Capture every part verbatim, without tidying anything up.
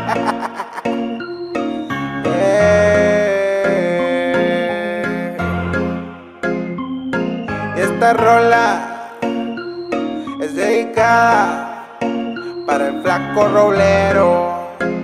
eh. Y esta rola es dedicada para el flaco roblero.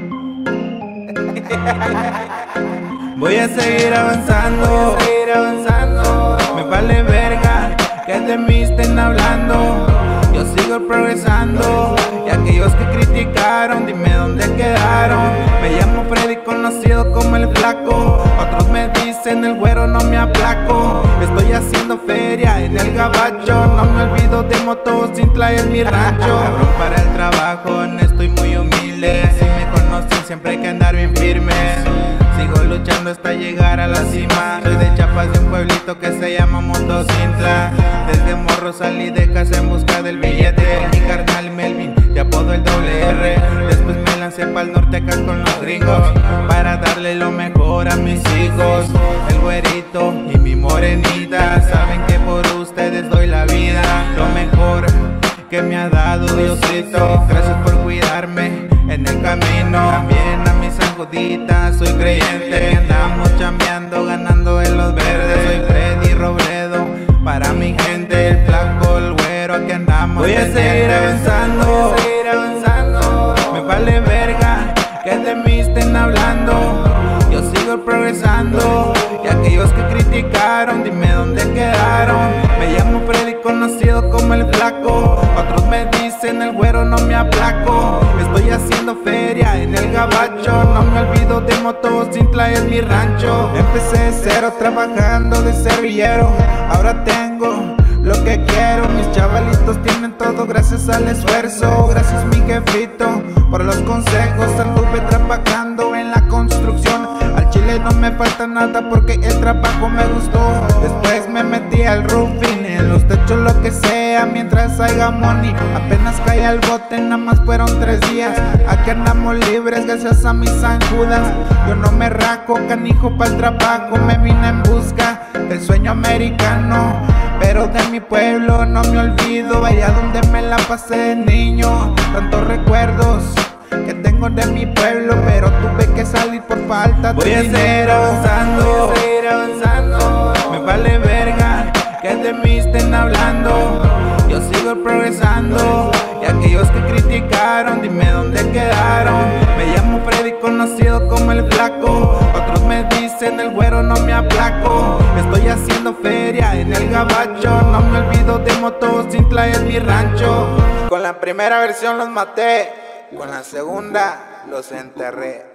Voy a seguir avanzando, Voy a seguir avanzando. Me vale verga que de mí estén hablando. Yo sigo progresando. Y aquellos que criticaron, dime dónde quedaron. Me llamo Freddy, conocido como el flaco. Otros me dicen el güero, no me aplaco. Estoy haciendo feria en el gabacho. No me olvido de Motocintla, es mi rancho. Cabrón para el trabajo, honesto y muy humilde. Si me conocen siempre hay que andar bien firme. Sigo luchando hasta llegar a la cima. Soy de Chiapas, de un pueblito que se llama Motocintla. Desde morro salí de casa en busca del billete. Con mi carnal Melvin, te apodo el doble R. Después me lancé pa'l norte acá con los gringos, para darle lo mejor a mis hijos. El güerito y mi morenita saben que por ustedes doy la vida. Lo mejor que me ha dado Diosito. Gracias por cuidarme en el camino. También a mis anjuditas, soy creyente. Andamos chambeando, ganando en los verdes. Soy Freddy Robledo, para mi gente. El flaco, el güero, aquí andamos. Voy a seguir avanzando, Voy a seguir avanzando. Me vale verga que de mí estén hablando. Yo sigo progresando. Y aquellos que criticaron, dime dónde quedaron. Me llamo Freddy, conocido como el flaco. Otros me dicen el güero, no me aplaco. Estoy haciendo feria en el gabacho. No me olvido de Motocintla, es mi rancho. Empecé de cero trabajando de servillero. Ahora tengo lo que quiero. Mis chavalitos tienen todo gracias al esfuerzo. Gracias mi jefito por los consejos. Anduve trabajando en la construcción. Al chile no me falta nada porque el trabajo me gustó. Después me metí al roofing, en los techos lo que sea, mientras haya money. Apenas caí al bote, nada más fueron tres días. Aquí andamos libres gracias a mis anjudas. Yo no me raco, canijo pa'l trabajo. Me vine en busca del sueño americano, pero de mi pueblo no me olvido. Allá donde me la pasé de niño, tantos recuerdos que tengo de mi pueblo, pero tuve que salir por falta de dinero. Voy a seguir avanzando, Voy a seguir avanzando. Me vale verga que de mí estén hablando. Yo sigo progresando. Y aquellos que criticaron, dime dónde quedaron. Me llamo Freddy, conocido como el flaco. Otros me dicen el güero, no me aplaco. Estoy haciendo feria en el gabacho. No me olvido de Motocintla, es mi rancho. Con la primera versión los maté, con la segunda los enterré.